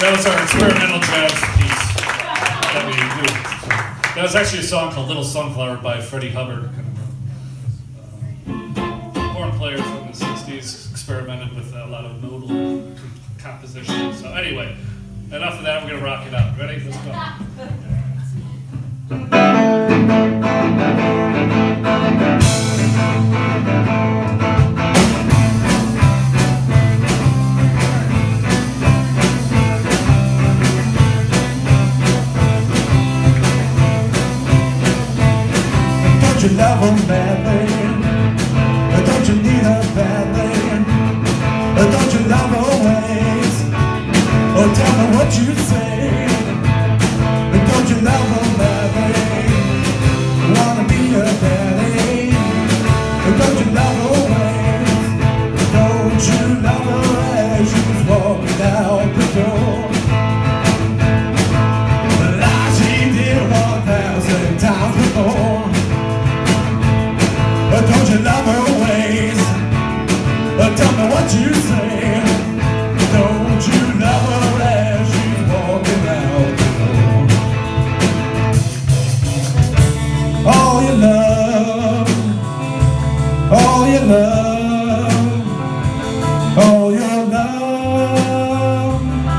That was our experimental jazz piece that we do. That was actually a song called Little Sunflower by Freddie Hubbard. Horn players from the 60s experimented with a lot of nodal composition. So anyway, enough of that, we're going to rock it out. Ready? Let's go. Don't you love her badly? Don't you need her badly? Don't you love her ways? Oh, tell me what you say. Don't you love her badly? Wanna be her daddy? Don't you love her ways? Don't you love her as she was walking out the door? Like she did 1,000 times before. Don't you love her ways? Tell me what you say. Don't you love her as she's walking out the door? All your love, all your love, all your love,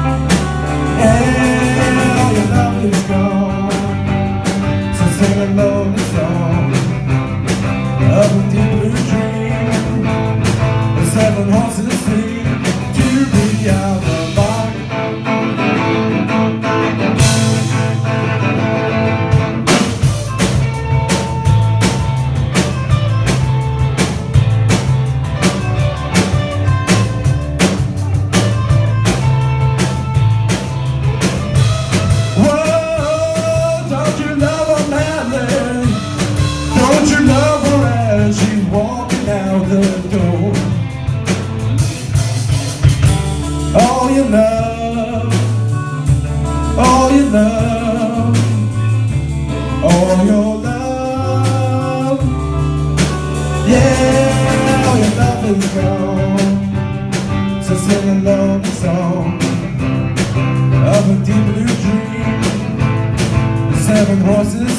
yeah, all your love is gone. So sing a lonely song of a deep blue dream. The 7 horses sing to be out the mark. Whoa, don't you love her madly? Don't you love her as she's walking out the door? All your love, all your love, all your love, yeah, all your love is gone. So sing along the song of a deep blue dream. The 7 horses